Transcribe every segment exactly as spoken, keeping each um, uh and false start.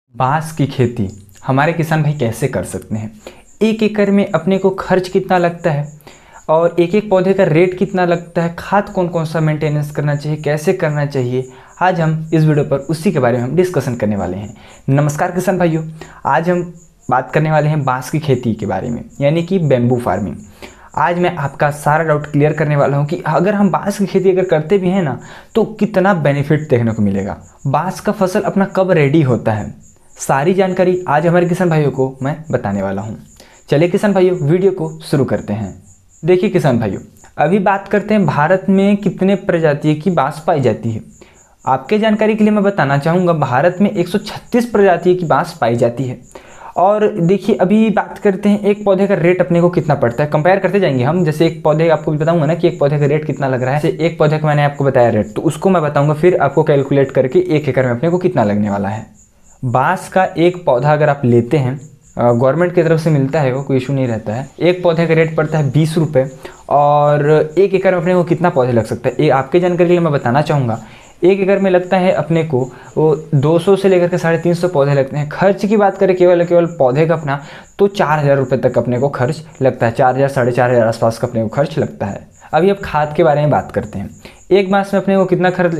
बांस की खेती हमारे किसान भाई कैसे कर सकते हैं। एक एकड़ में अपने को खर्च कितना लगता है और एक एक पौधे का रेट कितना लगता है, खाद कौन कौन सा मेंटेनेंस करना चाहिए, कैसे करना चाहिए, आज हम इस वीडियो पर उसी के बारे में हम डिस्कशन करने वाले हैं। नमस्कार किसान भाइयों, आज हम बात करने वाले हैं बांस की खेती के बारे में, यानी कि बेम्बू फार्मिंग। आज मैं आपका सारा डाउट क्लियर करने वाला हूं कि अगर हम बांस की खेती अगर करते भी हैं ना तो कितना बेनिफिट देखने को मिलेगा, बांस का फसल अपना कब रेडी होता है, सारी जानकारी आज हमारे किसान भाइयों को मैं बताने वाला हूं। चलिए किसान भाइयों, वीडियो को शुरू करते हैं। देखिए किसान भाइयों, अभी बात करते हैं भारत में कितने प्रजाति की बांस पाई जाती है। आपके जानकारी के लिए मैं बताना चाहूँगा, भारत में एक सौ छत्तीस प्रजाति की बांस पाई जाती है। और देखिए अभी बात करते हैं एक पौधे का रेट अपने को कितना पड़ता है, कंपेयर करते जाएंगे हम। जैसे एक पौधे आपको भी बताऊंगा ना कि एक पौधे का रेट कितना लग रहा है, जैसे एक पौधे का मैंने आपको बताया रेट, तो उसको मैं बताऊंगा फिर आपको कैलकुलेट करके एक एकड़ में अपने को कितना लगने वाला है। बांस का एक पौधा अगर आप लेते हैं, गवर्नमेंट की तरफ से मिलता है, वो कोई इशू नहीं रहता है। एक पौधे का रेट पड़ता है बीस रुपये और एक एकड़ में अपने को कितना पौधे लग सकता है, ये आपके जानकारी के लिए मैं बताना चाहूँगा। एक एकड़ में लगता है अपने को वो दो सौ से लेकर के साढ़े तीन सौ पौधे लगते हैं। खर्च की बात करें केवल केवल पौधे का अपना, तो चार हज़ार रुपये तक अपने को खर्च लगता है, चार हज़ार साढ़े चार हज़ार आसपास का अपने को खर्च लगता है। अभी अब खाद के बारे में बात करते हैं। एक बांस में अपने को कितना खर्च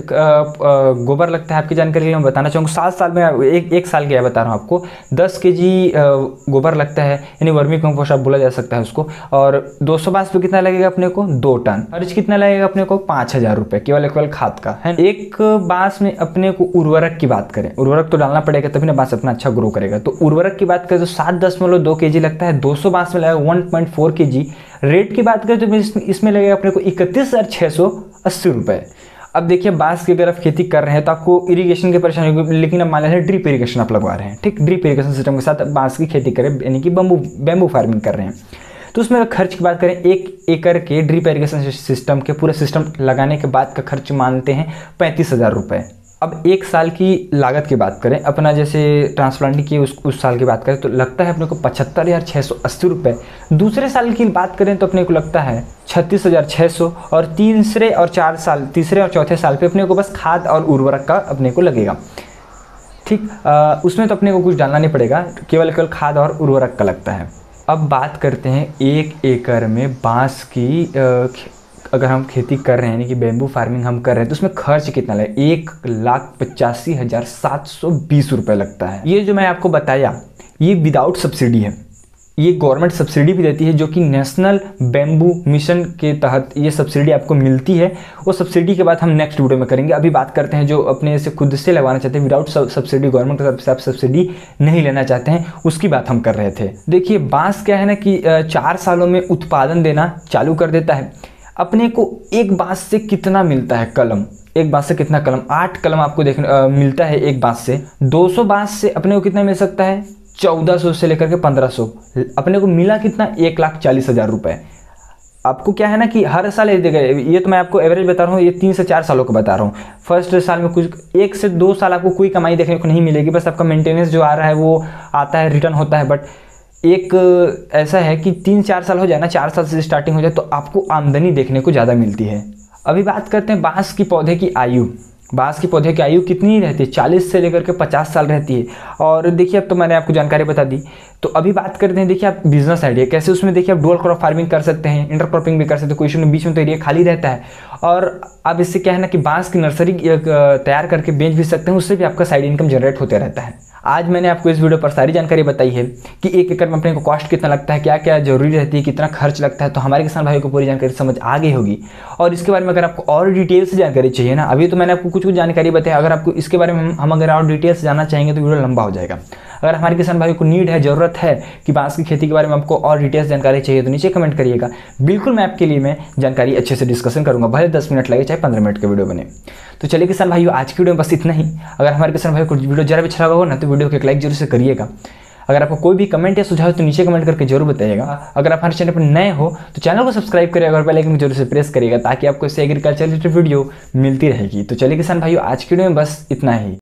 गोबर लगता है आपकी जानकारी के लिए मैं बताना चाहूँगा। सात साल में एक एक साल गया बता रहा हूँ आपको, दस के जी गोबर लगता है, यानी वर्मी कंपोस्ट आप बोला जा सकता है उसको। और दो सौ बांस पे कितना लगेगा अपने को, दो टन। खर्च कितना लगेगा अपने को, पाँच हज़ार रुपये केवल केवल खाद का है। एक बांस में अपने को उर्वरक की बात करें, उर्वरक तो डालना पड़ेगा तभी ना बांस अपना अच्छा ग्रो करेगा। तो उर्वरक की बात करें तो सात दशमलव दो के जी लगता है, दो सौ बांस में लगेगा वन पॉइंट फोर के जी। रेट की बात करें तो इसमें लगेगा अपने को इकतीस हज़ार छः सौ अस्सी रुपये। अब देखिए बांस की अगर आप खेती कर रहे हैं तो आपको इरिगेशन की परेशानी होगी, लेकिन अब मान लीजिए ड्रिप इरिगेशन आप लगवा रहे हैं, ठीक, ड्रिप इरिगेशन सिस्टम के साथ बांस की खेती करें, यानी कि बम्बू बेम्बू फार्मिंग कर रहे हैं, तो उसमें अगर खर्च की बात करें एक एकड़ के ड्रिप इरिगेशन सिस्टम के पूरे सिस्टम लगाने के बाद का खर्च मानते हैं पैंतीस हज़ार रुपये। अब एक साल की लागत की बात करें, अपना जैसे ट्रांसप्लांटिंग की उस उस साल की बात करें तो लगता है अपने को पचहत्तर हज़ार छः सौ अस्सी रुपये। दूसरे साल की बात करें तो अपने को लगता है छत्तीस हज़ार छः सौ, और तीसरे और चार साल तीसरे और चौथे साल पे अपने को बस खाद और उर्वरक का अपने को लगेगा, ठीक। उसमें तो अपने को कुछ डालना नहीं पड़ेगा, केवल केवल खाद और उर्वरक का लगता है। अब बात करते हैं एक एकड़ में बांस की आ, अगर हम खेती कर रहे हैं, यानी कि बेम्बू फार्मिंग हम कर रहे हैं, तो उसमें खर्च कितना लगेगा, एक लाख पचासी हज़ार सात सौ बीस रुपये लगता है। ये जो मैं आपको बताया ये विदाउट सब्सिडी है, ये गवर्नमेंट सब्सिडी भी देती है, जो कि नेशनल बेम्बू मिशन के तहत ये सब्सिडी आपको मिलती है। वो सब्सिडी के बाद हम नेक्स्ट वीडियो में करेंगे। अभी बात करते हैं जो अपने से खुद से लगवाना चाहते हैं विदाउट सब्सिडी, गवर्नमेंट की तरफ से आप सब्सिडी नहीं लेना चाहते हैं, उसकी बात हम कर रहे थे। देखिए बांस क्या है ना कि चार सालों में उत्पादन देना चालू कर देता है। अपने को एक बांस से कितना मिलता है कलम, एक बांस से कितना कलम, आठ कलम आपको देखने मिलता है एक बांस से। दो सौ बांस से अपने को कितना मिल सकता है, चौदह सौ से लेकर के पंद्रह सौ। अपने को मिला कितना, एक लाख चालीस हज़ार रुपये। आपको क्या है ना कि हर साल ये देगा, ये तो मैं आपको एवरेज बता रहा हूँ, ये तीन से चार सालों को बता रहा हूँ। फर्स्ट साल में कुछ एक से दो साल आपको कोई कमाई देखने को नहीं मिलेगी, बस आपका मेंटेनेंस जो आ रहा है वो आता है, रिटर्न होता है। बट एक ऐसा है कि तीन चार साल हो जाए ना, चार साल से स्टार्टिंग हो जाए तो आपको आमदनी देखने को ज़्यादा मिलती है। अभी बात करते हैं बांस की पौधे की आयु। बांस की पौधे की आयु कितनी रहती है, चालीस से लेकर के पचास साल रहती है। और देखिए अब तो मैंने आपको जानकारी बता दी, तो अभी बात करते हैं देखिए आप बिजनेस आइडिया कैसे, उसमें देखिए आप डुअल क्रॉप फार्मिंग कर सकते हैं, इंटर क्रॉपिंग भी कर सकते हैं, कोई इशू नहीं, बीच में तो एरिया खाली रहता है। और अब इससे क्या है ना कि बांस की नर्सरी तैयार करके बेच भी सकते हैं, उससे भी आपका साइड इनकम जनरेट होते रहता है। आज मैंने आपको इस वीडियो पर सारी जानकारी बताई है कि एक एकड़ में अपने को कॉस्ट कितना लगता है, क्या क्या जरूरी रहती है, कितना खर्च लगता है, तो हमारे किसान भाइयों को पूरी जानकारी समझ आ गई होगी। और इसके बारे में अगर आपको और डिटेल से जानकारी चाहिए ना, अभी तो मैंने आपको कुछ कुछ जानकारी बताई, अगर आपको इसके बारे में हम अगर और डिटेल से जानना चाहेंगे तो वीडियो लंबा हो जाएगा। अगर हमारे किसान भाइयों को नीड है, ज़रूरत है कि बांस की खेती के बारे में आपको और डिटेल्स जानकारी चाहिए तो नीचे कमेंट करिएगा, बिल्कुल मैं आपके लिए मैं जानकारी अच्छे से डिस्कशन करूंगा, भले दस मिनट लगे चाहे पंद्रह मिनट का वीडियो बने। तो चलिए किसान भाइयों, आज की वीडियो में बस इतना ही। अगर हमारे किसान भाइयों को वीडियो जरा भी अच्छा लगा हो ना तो वीडियो को एक लाइक जरूर से करिएगा। अगर आपको कोई भी कमेंट या सुझाव तो नीचे कमेंट करके जरूर बताइएगा। अगर आप हमारे चैनल पर नए हो तो चैनल को सब्सक्राइब करिएगा और बेल आइकन को जरूर से प्रेस करिएगा, ताकि आपको इससे एग्रीकल्चर रिलेटेड वीडियो मिलती रहेगी। तो चलिए किसान भाइयों, आज की वीडियो में बस इतना ही।